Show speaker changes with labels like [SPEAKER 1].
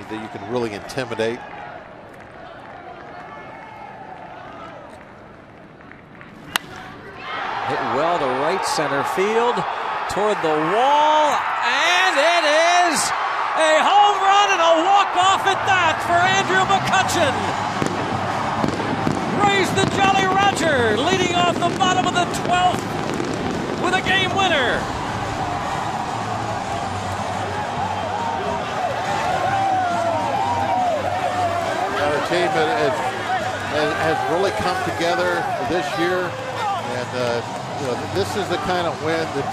[SPEAKER 1] that you can really intimidate.
[SPEAKER 2] Hit well to right center field, toward the wall, and it is a home run and a walk-off at that for Andrew McCutchen. Raise the Jolly Roger, leading off the bottom of the 12th with a game winner.
[SPEAKER 1] The team has really come together this year, and this is the kind of win that